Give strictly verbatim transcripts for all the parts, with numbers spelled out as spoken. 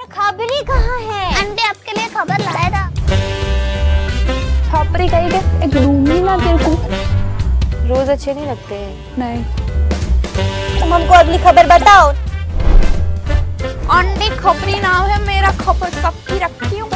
खबरी कहाँ है? आंटी आपके लिए खबर लाया था। खबरी कहीं के एक लूंगी ना तेरे को। रोज अच्छे नहीं लगते हैं। नहीं। तुम हमको अगली खबर बताओ। आंटी खबरी नाम है मेरा, खबर सबकी रखती हूँ।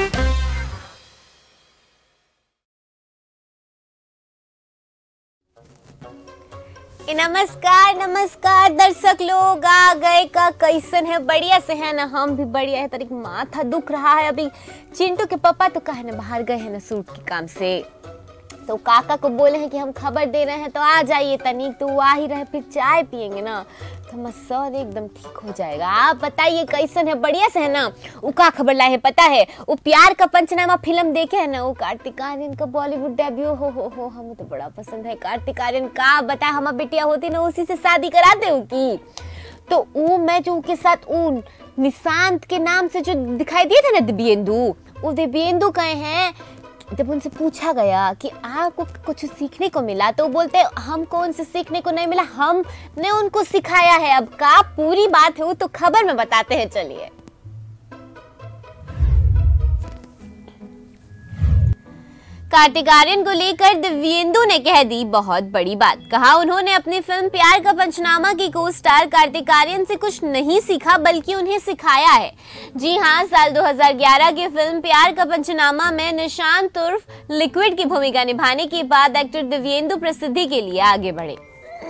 नमस्कार नमस्कार दर्शक लोग, आ गए का कैसन है? बढ़िया से है ना? हम भी बढ़िया है। तरीक माथा दुख रहा है अभी। चिंटू के पापा तो कहे ना बाहर गए हैं ना सूट के काम से, तो काका को बोले हैं कि हम खबर दे रहे हैं तो आ जाइए तनिक। तो वो आ ही रहे, फिर चाय पियेंगे ना तो हमारा सर एकदम ठीक हो जाएगा। आप बताइए कैसन है? बढ़िया से है ना? वो का खबर लाए है पता है? वो प्यार का पंचनामा फिल्म देखे है ना? वो कार्तिक आर्यन का बॉलीवुड डेब्यू। हो हो हो हमें तो बड़ा पसंद है कार्तिक आर्यन का। बता हम बेटिया होती ना उसी से शादी कराते हो की। तो वो मैं जो के साथ वो निशांत के नाम से जो दिखाई दिए थे ना दिव्येंदु, वो दिव्येंदु कहे हैं। जब उनसे पूछा गया कि आपको कुछ सीखने को मिला तो बोलते हमको उनसे सीखने को नहीं मिला, हमने उनको सिखाया है। अब का पूरी बात है वो तो खबर में बताते हैं, चलिए। कार्तिक आर्यन को लेकर दिव्येंदु ने कह दी बहुत बड़ी बात। कहा उन्होंने अपनी फिल्म प्यार का पंचनामा की को स्टार कार्तिक आर्यन से कुछ नहीं सीखा बल्कि उन्हें सिखाया है। जी हां, साल दो हज़ार ग्यारह की फिल्म प्यार का पंचनामा में निशांत उर्फ लिक्विड की भूमिका निभाने के बाद एक्टर दिव्येंदु प्रसिद्धि के लिए आगे बढ़े।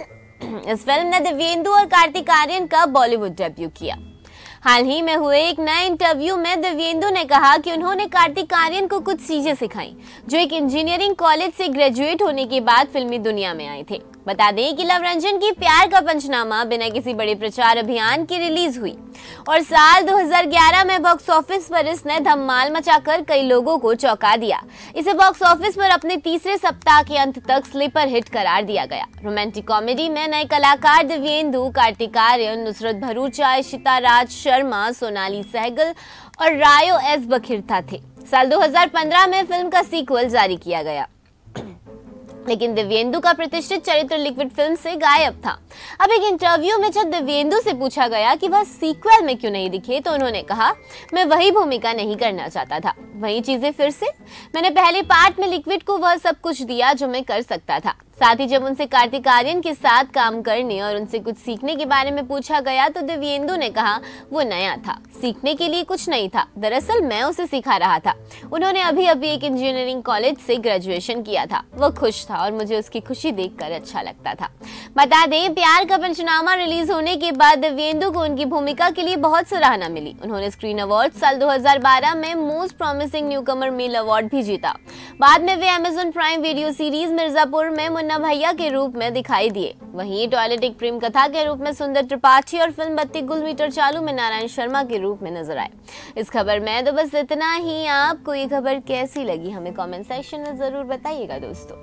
इस फिल्म ने दिव्येंदु और कार्तिक आर्यन का बॉलीवुड डेब्यू किया। हाल ही में हुए एक नए इंटरव्यू में दिव्येंदु ने कहा कि उन्होंने कार्तिक आर्यन को कुछ चीजें सिखाई जो एक इंजीनियरिंग कॉलेज से ग्रेजुएट होने के बाद फिल्मी दुनिया में आए थे। बता दें कि लव रंजन की प्यार का पंचनामा बिना किसी बड़े प्रचार अभियान के रिलीज हुई और साल दो हज़ार ग्यारह में बॉक्स ऑफिस पर इसने धमाल मचाकर कई लोगों को चौंका दिया। इसे बॉक्स ऑफिस पर अपने तीसरे सप्ताह के अंत तक स्लीपर हिट करार दिया गया। रोमांटिक कॉमेडी में नए कलाकार दिव्येंदु, कार्तिक आर्यन, नुसरत भरूचा, इशिता राज शर्मा, सोनाली सहगल और रायो एस बखिरता थे। साल दो हज़ार पंद्रह में फिल्म का सीक्वल जारी किया गया, लेकिन दिव्येंदु का प्रतिष्ठित चरित्र लिक्विड फिल्म से गायब था। अब एक इंटरव्यू में जब दिव्येंदु से पूछा गया कि वह सीक्वल में क्यों नहीं दिखे तो उन्होंने कहा, मैं वही भूमिका नहीं करना चाहता था, वही चीजें फिर से। मैंने पहले पार्ट में लिक्विड को वह सब कुछ दिया जो मैं कर सकता था। साथ ही जब उनसे कार्तिक आर्यन के साथ काम करने और उनसे कुछ सीखने के बारे में पूछा गया तो दिव्येंदु ने कहा वो नया था, सीखने के लिए कुछ नहीं था, दरअसल मैं उसे सिखा रहा था। उन्होंने अभी अभी एक इंजीनियरिंग कॉलेज से ग्रेजुएशन किया था। वो खुश था और मुझे उसकी खुशी देखकर अच्छा लगता था। बता दें, प्यार का पंचनामा रिलीज होने के बाद दिव्येंदु को उनकी भूमिका के लिए बहुत सराहना मिली। उन्होंने स्क्रीन अवार्ड साल दो हज़ार बारह में most promising newcomer male award भी जीता। बाद में वे Amazon Prime video series Mirzapur में मुन्ना भैया के रूप में दिखाई दिए। वहीं टॉयलेट एक प्रेम कथा के रूप में सुंदर त्रिपाठी और फिल्म बत्ती गुल मीटर चालू में नारायण शर्मा के रूप में नजर आए। इस खबर में तो बस इतना ही। आपको ये खबर कैसी लगी हमें कमेंट सेक्शन में जरूर बताइएगा दोस्तों।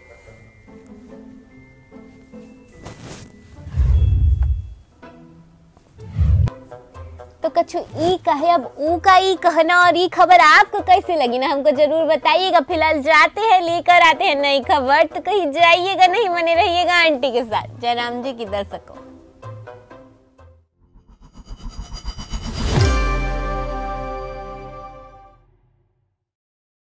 तो कछु ई कहे, अब ऊ का ई कहना और ई खबर आपको कैसे लगी ना हमको जरूर बताइएगा। फिलहाल जाते हैं, लेकर आते हैं नई खबर। तो कहीं जाइएगा नहीं, बने रहिएगा आंटी के साथ। जयराम जी की दर्शकों।